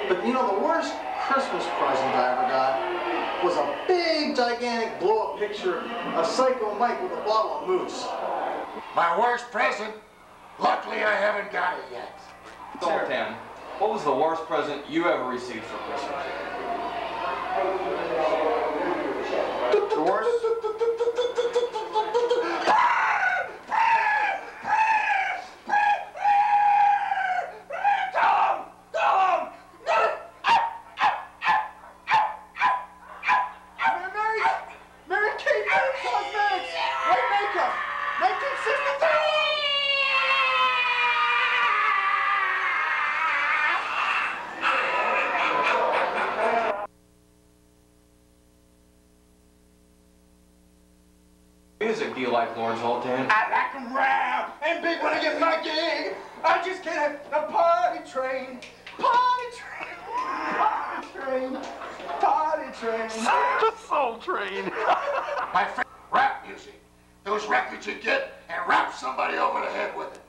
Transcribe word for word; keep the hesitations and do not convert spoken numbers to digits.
But you know, the worst Christmas present I ever got was a big, gigantic blow-up picture of Psycho Mike with a bottle of Moose. My worst present? Luckily, I haven't got it yet. Zoltan, what was the worst present you ever received for Christmas? The worst? Music do you like, Lord Zoltan? I like them round and big when I get my gig. I just get a, a party train, party train, party train, party train. Soul Train. My friend, rap music. Those records you get and rap somebody over the head with it.